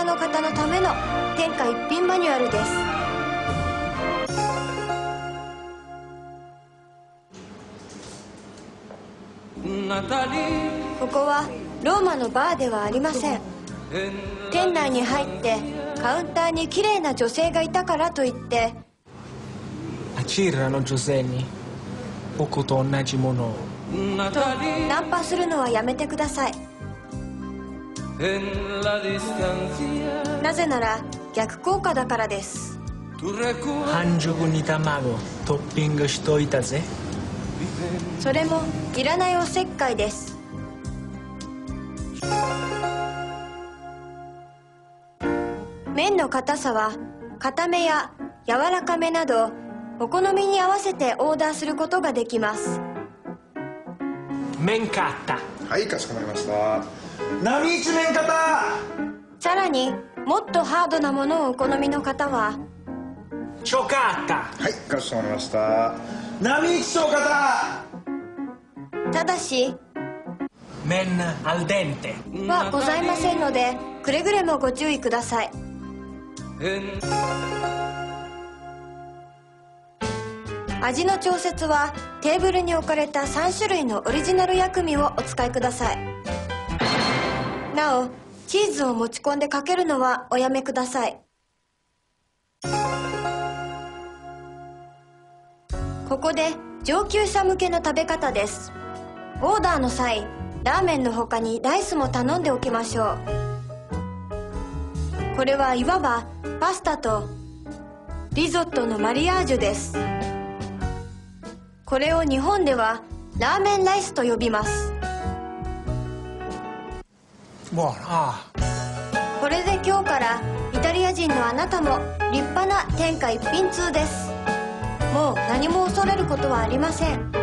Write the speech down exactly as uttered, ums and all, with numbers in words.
の方のための天下一品マニュアルです。ここはローマのバーではありません。店内に入ってカウンターに綺麗な女性がいたからといって、 c'erano女性に僕と同じものをとナンパするのはやめてください。なぜなら逆効果だからです。 半熟に卵トッピングしといたぜ。 それもいらないおせっかいです。麺の硬さは硬めや柔らかめなどお好みに合わせてオーダーすることができます。 麺カッタ。 はい、かしこまりました。波一麺型。 さらにもっとハードなものをお好みの方はチョカッタ。 はい、かしこまりました。波一小型。 ただし麺アルデンテはございませんので、くれぐれもご注意ください。味の調節はテーブルに置かれたさん種類のオリジナル薬味をお使いください。なおチーズを持ち込んでかけるのはおやめください。ここで上級者向けの食べ方です。オーダーの際ラーメンの他にライスも頼んでおきましょう。これはいわばパスタとリゾットのマリアージュです。これを日本ではラーメンライスと呼びます。これで今日からイタリア人のあなたも立派な天下一品通です。もう何も恐れることはありません。